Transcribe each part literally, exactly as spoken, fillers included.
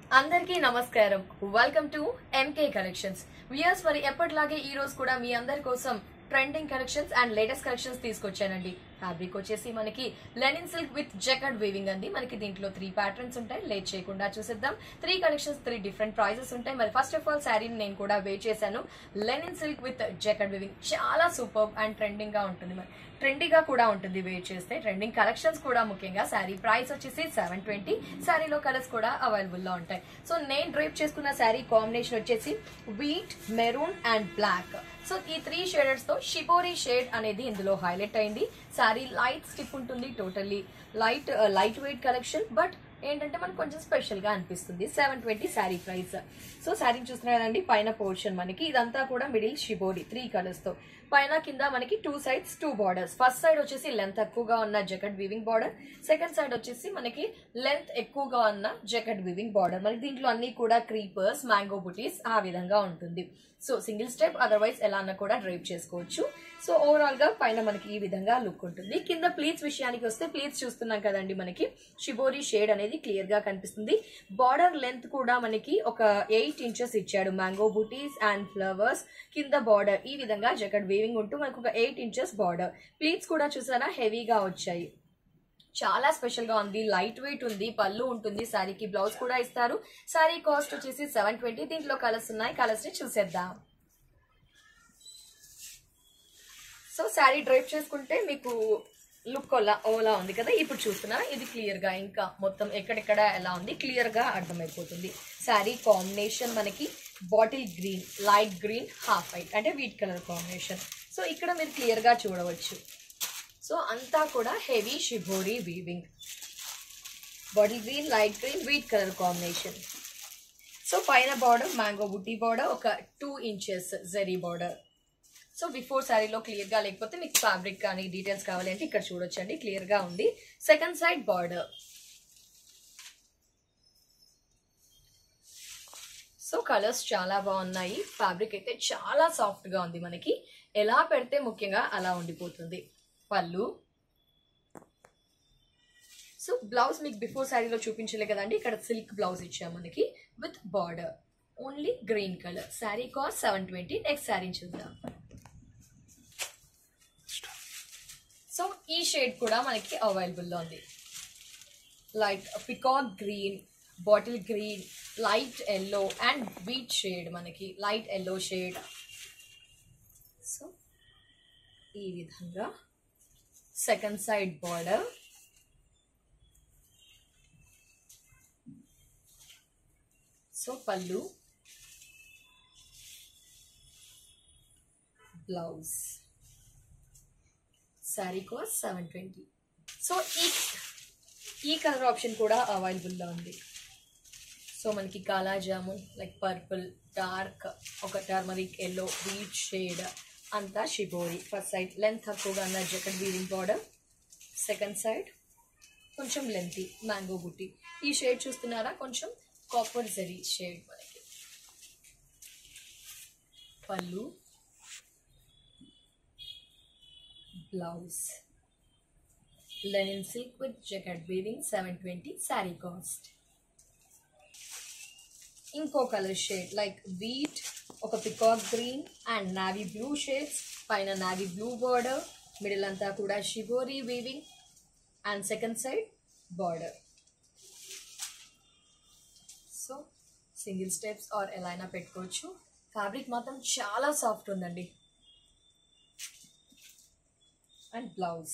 అందరికీ నమస్కారం. Welcome to MK collections. Viewers, మరి ఎప్పటిలాగే ఈ రోజు కూడా మీ అందరి కోసం trending collections and latest collections తీసుకొచ్చానండి. ఫ్యాబ్రిక్ వచ్చేసి మనకి linen silk with jacquard weaving అండి. మనకి దీంట్లో త్రీ ప్యాటర్న్స్ ఉంటాయి. లేట్ చేయకుండా చూసేద్దాం. Three collections, three different prices ఉంటాయి. మరి ఫస్ట్ ఆఫ్ ఆల్ శారీని నేను కూడా వేర్ చేశాను. Linen silk with jacquard weaving చాలా సూపర్ అండ్ ట్రెండింగ్ గా ఉంటుంది. మరి ట్రెండీగా కూడా ఉంటుంది వేర్ చేస్తే. ట్రెండింగ్ కలెక్షన్స్ కూడా ముఖ్యంగా. శారీ ప్రైస్ వచ్చేసి సెవెన్ ట్వంటీ. శారీలో కలర్స్ కూడా అవైలబుల్ లో ఉంటాయి. సో నేను డ్రైప్ చేసుకున్న శారీ కాంబినేషన్ వచ్చేసి wheat, maroon and black. So ఈ త్రీ షేడర్స్ తో షిబోరి షేడ్ అనేది ఇందులో హైలైట్ అయింది. శారీ లైట్ స్టిప్ ఉంటుంది. Totally light light weight collection, but ఏంటంటే మనకు కొంచెం స్పెషల్ గా అనిపిస్తుంది. Seven twenty sari price. So శారీని చూస్తున్నారండి, పైన పోర్షన్ మనకి ఇదంతా కూడా మిడిల్ షిబోరి త్రీ కలర్స్ తో, పైన కింద మనకి two sides two borders. First side వచ్చేసి లెంత్ ఎక్కువగా ఉన్న jacquard weaving border, second side వచ్చేసి మనకి లెంత్ ఎక్కువగా ఉన్న జకార్డ్ వీవింగ్ బార్డర్. మరి దీంట్లో అన్ని కూడా క్రీపర్స్, మ్యాంగో బుటీస్ ఆ విధంగా ఉంటుంది. సో సింగిల్ స్టెప్, అదర్వైజ్ ఎలా అన్నా కూడా డ్రైప్ చేసుకోవచ్చు. సో ఓవరాల్ గా పైన మనకి ఈ విధంగా లుక్ ఉంటుంది. కింద ప్లీట్స్ విషయానికి వస్తే, ప్లీట్స్ చూస్తున్నాం కదండి, మనకి షిబోరి షేడ్ అనేది క్లియర్ గా కనిపిస్తుంది. బార్డర్ లెంత్ కూడా మనకి ఒక ఎయిట్ ఇంచెస్ ఇచ్చాడు. మ్యాంగో బుటీస్ అండ్ ఫ్లవర్స్ కింద బార్డర్ ఈ విధంగా జకార్డ్ వీవింగ్ ఉంటూ మనకు ఒక ఎయిట్ ఇంచెస్ బార్డర్. ప్లీట్స్ కూడా చూసారా హెవీగా వచ్చాయి. చాలా స్పెషల్ గా ఉంది. లైట్ వెయిట్ ఉంది. పళ్ళు ఉంటుంది. శారీకి బ్లౌజ్ కూడా ఇస్తారు. శారీ కాస్ట్ వచ్చేసి సెవెన్ ట్వంటీ. దీంట్లో కలర్స్ ఉన్నాయి. కలర్స్ ని చూసేద్దాం. సో శారీ డ్రైప్ చేసుకుంటే మీకు లుక్ ఓలా ఓలా ఉంది కదా. ఇప్పుడు చూస్తున్నా ఇది క్లియర్ గా, ఇంకా మొత్తం ఎక్కడెక్కడ ఎలా ఉంది క్లియర్ గా అర్థమైపోతుంది. శారీ కాంబినేషన్ మనకి bottle green, light green, half white అంటే వీట్ కలర్ కాంబినేషన్. సో ఇక్కడ మీరు క్లియర్ గా చూడవచ్చు. సో అంతా కూడా heavy shibori weaving, bottle green, light green, wheat colour combination. So పైన బార్డర్ మ్యాంగో బుట్టి బార్డర్, ఒక two inches zari border. So before శారీలో క్లియర్ గా లేకపోతే మీకు ఫ్యాబ్రిక్ కానీ డీటెయిల్స్ కావాలంటే ఇక్కడ చూడొచ్చండి, క్లియర్ గా ఉంది. Second side border. So colours చాలా బాగున్నాయి. ఫ్యాబ్రిక్ అయితే చాలా సాఫ్ట్ గా ఉంది. మనకి ఎలా పెడితే ముఖ్యంగా అలా ఉండిపోతుంది. పళ్ళు. సో బ్లౌజ్ మీకు బిఫోర్ శారీలో చూపించలే కదండి, ఇక్కడ సిల్క్ బ్లౌజ్ ఇచ్చాము మనకి with border. Only green colour. Sari cost seven twenty. Next sari చూద్దాం. సో ఈ షేడ్ కూడా మనకి అవైలబుల్ లో ఉంది. Like peacock green, bottle green, light yellow and wheat shade. మనకి లైట్ ఎల్లో షేడ్. సో ఈ విధంగా సెకండ్ సైడ్ బార్డర్. సో పళ్ళు, blouse. Sari cost seven twenty. So ఈ ఈ కలర్ ఆప్షన్ కూడా అవైలబుల్లో ఉంది. సో మనకి kala jamun, like purple, dark, ఒక టర్మరిక్ ఎల్లో, వీట్ షేడ్, అంతా షిబోరి. ఫస్ట్ సైడ్ లెంత్ తక్కువగా ఉన్న jacquard weaving border, second side కొంచెం లెంతీ మ్యాంగో బుట్టి. ఈ షేడ్ చూస్తున్నారా, కొంచెం కాపర్ జరీ షేడ్ మనకి. పళ్ళు, blouse. Linen silk with jacquard weaving seven twenty. Sari cost. ఇంకో కలర్ షేడ్ లైక్ వీట్, ఒక peacock green and navy blue shades. పైన నావీ బ్లూ బార్డర్, మిడిల్ అంతా కూడా shibori weaving and second side border. So single steps or ఎలా అయినా పెట్టుకోవచ్చు. Fabric మాత్రం చాలా సాఫ్ట్ ఉందండి. And blouse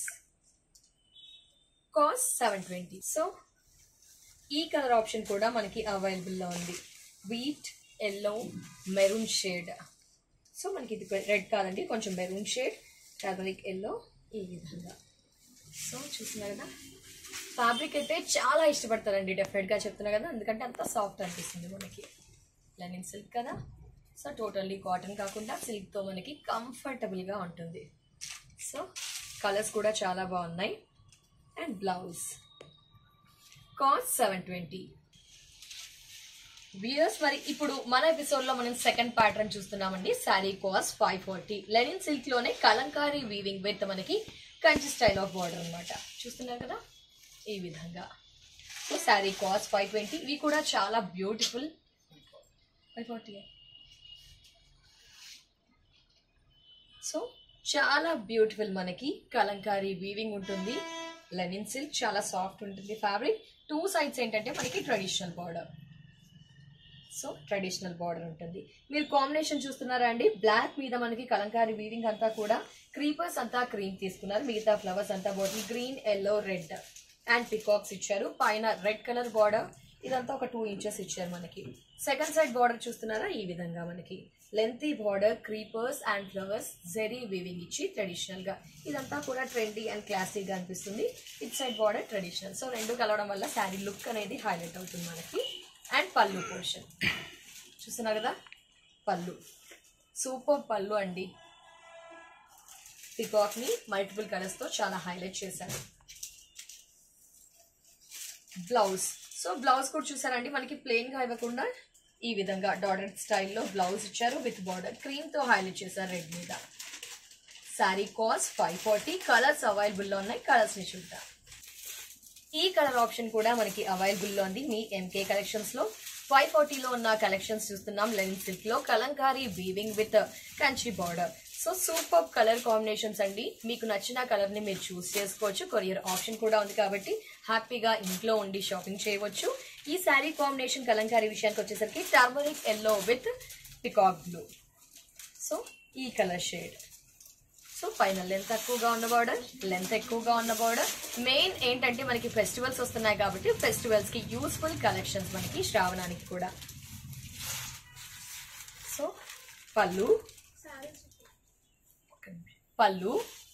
cost seven twenty. So ఈ కలర్ ఆప్షన్ కూడా మనకి అవైలబుల్లో ఉంది. Wheat, yellow, maroon shade. So మనకి ఇది రెడ్ కాదండి, కొంచెం మెరూన్ షేడ్, టర్మరిక్ ఎల్లో ఈ విధంగా. సో చూస్తున్నారు కదా, ఫ్యాబ్రిక్ అయితే చాలా ఇష్టపడతారండి డెఫినెట్గా చెప్తున్నా కదా, ఎందుకంటే అంత సాఫ్ట్ అనిపిస్తుంది మనకి. లెనిన్ సిల్క్ కదా, సో టోటల్లీ కాటన్ కాకుండా సిల్క్తో మనకి కంఫర్టబుల్గా ఉంటుంది. సో కలర్స్ కూడా చాలా బాగున్నాయి. And blouse cost seven twenty. Viewers, మరి ఇప్పుడు మన ఎపిసోడ్ లో మనం సెకండ్ ప్యాటర్న్ చూస్తున్నామండి. Sari cost five forty. Linen silk లోనే కలంకారీ వీవింగ్ విత్ మనకి కంచి స్టైల్ ఆఫ్ బార్డర్ అనమాట. చూస్తున్నారు కదా ఈ విధంగా. So sari cost five twenty. ఇవి కూడా చాలా బ్యూటిఫుల్. Five forty. సో చాలా బ్యూటిఫుల్ మనకి కలంకారీ వీవింగ్ ఉంటుంది. లెనిన్ సిల్క్ చాలా సాఫ్ట్ ఉంటుంది ఫ్యాబ్రిక్. టూ సైడ్స్ ఏంటంటే మనకి traditional border. So traditional border ఉంటుంది. మీరు కాంబినేషన్ చూస్తున్నారా అండి, బ్లాక్ మీద మనకి కలంకారీ వీవింగ్ అంతా కూడా క్రీపర్స్ అంతా క్రీమ్ తీసుకున్నారు. మిగతా ఫ్లవర్స్ అంతా bottle green, yellow, red and peacocks ఇచ్చారు. పైన రెడ్ కలర్ బార్డర్, ఇదంతా ఒక టూ ఇంచెస్ ఇచ్చారు మనకి. సెకండ్ సైడ్ బార్డర్ చూస్తున్నారా, ఈ విధంగా మనకి lengthy border, creepers and flowers, zari weaving ఇచ్చి ట్రెడిషనల్ గా ఇదంతా కూడా ట్రెండీ అండ్ క్లాసిక్ గా అనిపిస్తుంది. ఇట్ సైడ్ బార్డర్ ట్రెడిషనల్. సో రెండు కలవడం వల్ల శారీ లుక్ అనేది హైలైట్ అవుతుంది మనకి. అండ్ పళ్ళు పోర్షన్ చూస్తున్నారు కదా, పళ్ళు సూపర్ పళ్ళు అండి. పికాక్ ని మల్టిపుల్ కలర్స్ తో చాలా హైలైట్ చేశారు. బ్లౌజ్, సో బ్లౌజ్ కూడా చూసారండి మనకి ప్లెయిన్ గా ఇవ్వకుండా ఈ విధంగా డాటెడ్ స్టైల్లో బ్లౌజ్ ఇచ్చారు విత్ బార్డర్. క్రీమ్ తో హైలైట్ చేశారు రెడ్ మీద. Sari cost five forty. Colours available లో ఉన్నాయి, కలర్స్ ని చూద్దాం. ఈ కలర్ ఆప్షన్ కూడా మనకి అవైలబుల్ లో ఉంది మీ ఎంకే కలెక్షన్స్ లో. ఫైవ్ ఫార్టీలో ఉన్న కలెక్షన్స్ చూస్తున్నాం. లెనిన్ సిల్క్ లో kalamkari weaving with Kanchi border. So super colour combinations అండి. మీకు నచ్చిన కలర్ ని మీరు చూస్ చేసుకోవచ్చు. కొరియర్ ఆప్షన్ కూడా ఉంది కాబట్టి హ్యాపీగా ఇంట్లో ఉండి షాపింగ్ చేయవచ్చు. ఈ శారీ కాంబినేషన్ కలంకారీ విషయానికి వచ్చేసరికి turmeric yellow with peacock blue. So ఈ కలర్ షేడ్. సో పైన లెంత్ తక్కువగా ఉన్న బార్డర్, లెంత్ ఎక్కువగా ఉన్న బార్డర్. మెయిన్ ఏంటంటే మనకి ఫెస్టివల్స్ వస్తున్నాయి కాబట్టి ఫెస్టివల్స్ కి యూస్ఫుల్ కలెక్షన్స్ మనకి శ్రావణానికి కూడా. సో పళ్ళు, పళ్ళు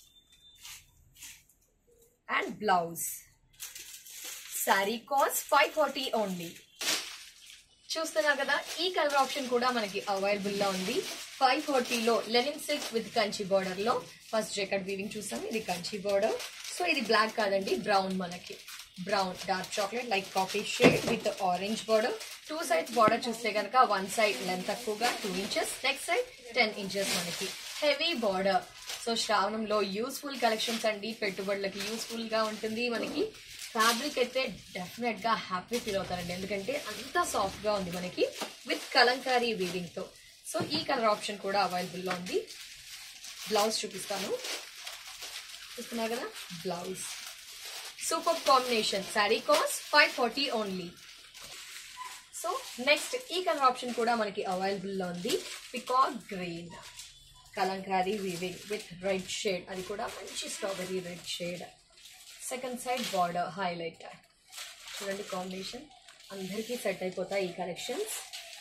and blouse. Sari cost five forty only. చూస్తున్నారు కదా, ఈ కలర్ ఆప్షన్ కూడా మనకి అవైలబుల్ లో ఉంది. ఫైవ్ ఫార్టీలో linen silk with Kanchi border లో ఫస్ట్ జెకెట్ వీవింగ్ చూసాం. ఇది కంచి బార్డర్. సో ఇది బ్లాక్ కాదండి, బ్రౌన్ మనకి. Brown dark chocolate like coffee shade with orange border. Two sides border చూస్తే కనుక వన్ సైడ్ లెంత్ తక్కువగా two inches, next side ten inches మనకి హెవీ బార్డర్. సో శ్రావణంలో యూస్ఫుల్ కలెక్షన్స్ అండి, పెట్టుబడులకి యూస్ఫుల్ గా ఉంటుంది మనకి. ఫ్యాబ్రిక్ అయితే డెఫినెట్ గా హ్యాపీ ఫీల్ అవుతారండి, ఎందుకంటే అంత సాఫ్ట్ గా ఉంది మనకి విత్ కలంకారీ వీవింగ్ తో. సో ఈ కలర్ ఆప్షన్ కూడా అవైలబుల్ లో ఉంది. బ్లౌజ్ చూపిస్తాను. చూస్తున్నారు కదా, blouse super combination. Sari cost five forty only. So next ఈ కలర్ ఆప్షన్ కూడా మనకి అవైలబుల్ లో ఉంది. Peacock green Kalamkari weaving with red shade. అది కూడా మంచి strawberry red shade. Second side border highlight. చూడండి కాంబినేషన్ అందరికీ సెట్ అయిపోతాయి ఈ కలెక్షన్స్.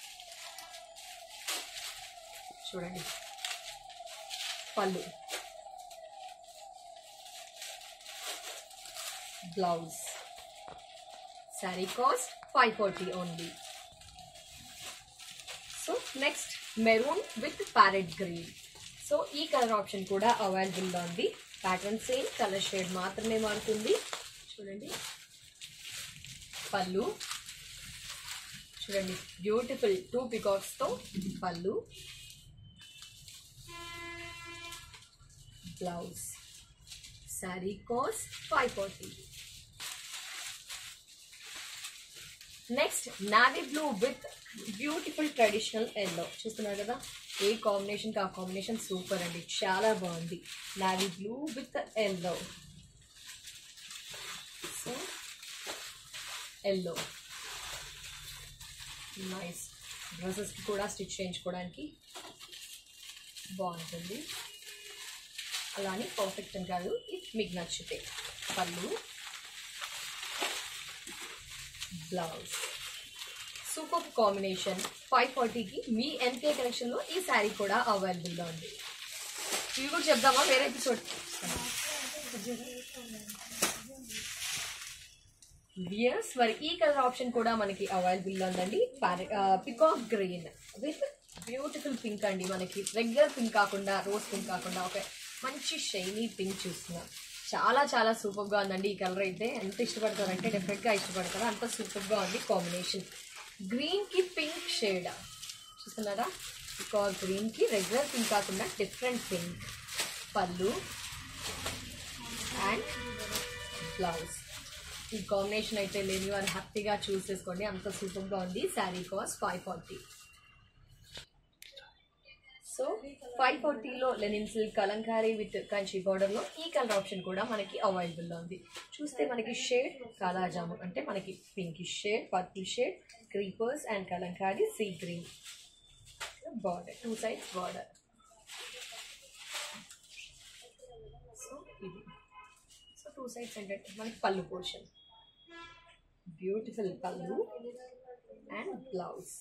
చూడండి పళ్ళు, blouse. Sari cost five forty only. So next maroon with parrot green. So ఈ కలర్ ఆప్షన్ కూడా అవైలబుల్ లో ఉంది. ప్యాటర్న్ సేమ్, కలర్ షేడ్ మాత్రమే మారుతుంది. చూడండి పళ్ళు, చూడండి బ్యూటిఫుల్ టూ పికాక్స్ తో పళ్ళు, blouse. Sari cost five forty. Next navy blue with beautiful traditional yellow. చూస్తున్నారు కదా, ఏ కాంబినేషన్ కా కాంబినేషన్ సూపర్ అండి, చాలా బాగుంది. Navy blue with yellow. So yellow nice. డ్రెస్సెస్కి కూడా స్టిచ్ చేయించుకోవడానికి బాగుంటుంది. అలానే పర్ఫెక్ట్ అని కాదు, మీకు నచ్చితే. పళ్ళు, బ్లౌజ్. Super combination. ఫైవ్ ఫార్టీకి మీ ఎంకే కలెక్షన్లో ఈ శారీ కూడా అవైలబుల్లో ఉంది. ఇవి కూడా చెప్దామా వేరే ఎపిసోడ్? వియర్స్ మరి ఈ కలర్ ఆప్షన్ కూడా మనకి అవైలబుల్లో ఉందండి. Peacock green with beautiful pink అండి. మనకి రెగ్యులర్ పింక్ కాకుండా, రోజ్ పింక్ కాకుండా ఒక మంచి షైనీ పింక్ చూస్తున్నాం. చాలా చాలా సూపర్గా ఉందండి ఈ కలర్ అయితే. ఎంత ఇష్టపడతారంటే డెఫినెట్గా ఇష్టపడతారు, అంత సూపర్గా ఉంది కాంబినేషన్. గ్రీన్ కి పింక్ షేడ్ చూస్తున్నారా, పికాక్ గ్రీన్ కి రెగ్యులర్ పింక్ కాకుండా డిఫరెంట్ పింక్. పళ్ళు అండ్ బ్లౌజ్. ఈ కాంబినేషన్ అయితే లేని వారు హ్యాపీగా చూస్ చేసుకోండి, అంత సూపర్గా ఉంది. Sari cost five forty. So five ఫార్టీలో linen silk Kalamkari with Kanchi బార్డర్లో ఈ కలర్ ఆప్షన్ కూడా మనకి అవైలబుల్లో ఉంది. చూస్తే మనకి షేడ్ కాలాజాము అంటే మనకి pink shade, purple shade, creepers and Kalamkari sea green border, two sides border. So ఇది సో టూ సైడ్స్ ఏంటంటే మనకి పళ్ళు పోర్షన్, బ్యూటిఫుల్ పళ్ళు and blouse.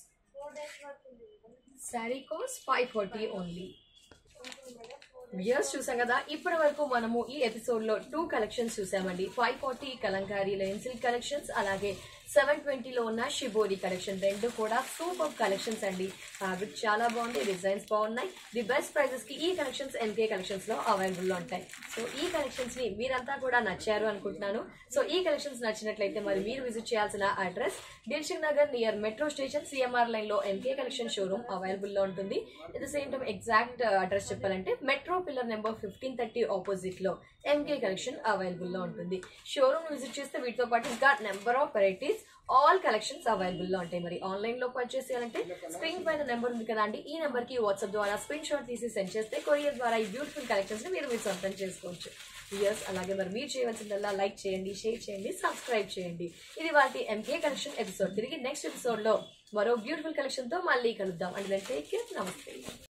Sari cost five forty only. Viewers చూసాం కదా, ఇప్పటి వరకు మనము ఈ ఎపిసోడ్ లో టూ కలెక్షన్స్ చూసామండి. Five forty Kalamkari linen silk collections, అలాగే సెవెన్ ట్వంటీలో ఉన్న షిబోరి కలెక్షన్. రెండు కూడా సూపర్ కలెక్షన్స్ అండి. ఫ్యాబ్రిక్ చాలా బాగుంది, డిజైన్స్ బాగున్నాయి. ది బెస్ట్ ప్రైజెస్ కి ఈ కలెక్షన్స్ ఎంకే కలెక్షన్స్ లో అవైలబుల్ లో ఉంటాయి. సో ఈ కలెక్షన్స్ ని మీరంతా కూడా నచ్చారు అనుకుంటున్నాను. సో ఈ కలెక్షన్స్ నచ్చినట్లయితే మరి మీరు విజిట్ చేయాల్సిన address Dilsukhnagar near metro station, CMR line లో ఎంకే కలెక్షన్ షోరూమ్ అవైలబుల్ లో ఉంటుంది. At the same time exact address చెప్పాలంటే metro pillar number fifteen thirty opposite లో ఎంకే కలెక్షన్ అవైలబుల్ లో ఉంటుంది. షోరూమ్ విజిట్ చేస్తే వీటితో పాటు ఇంకా number of varieties all collections available లో ఉంటాయి. మరి ఆన్లైన్ లో పర్చేస్ చేయాలంటే స్క్రీన్ పైన నెంబర్ ఉంది కదా అండి, ఈ నెంబర్ కి వాట్సాప్ ద్వారా స్క్రీన్ షాట్ తీసి సెండ్ చేస్తే కొరియర్ ద్వారా ఈ బ్యూటిఫుల్ కలెక్షన్స్ ని మీరు మీరు సొంతం చేసుకోవచ్చు. వ్యూయర్స్ అలాగే మరి మీరు చేయవలసిందల్లా లైక్ చేయండి, షేర్ చేయండి, సబ్స్క్రైబ్ చేయండి. ఇది వాటి ఎంకే కలెక్షన్ ఎపిసోడ్. తిరిగి నెక్స్ట్ ఎపిసోడ్ లో మరో బ్యూటిఫుల్ కలెక్షన్ తో మళ్ళీ కలుద్దాం. అండ్ టేక్ కేర్, నమస్తే.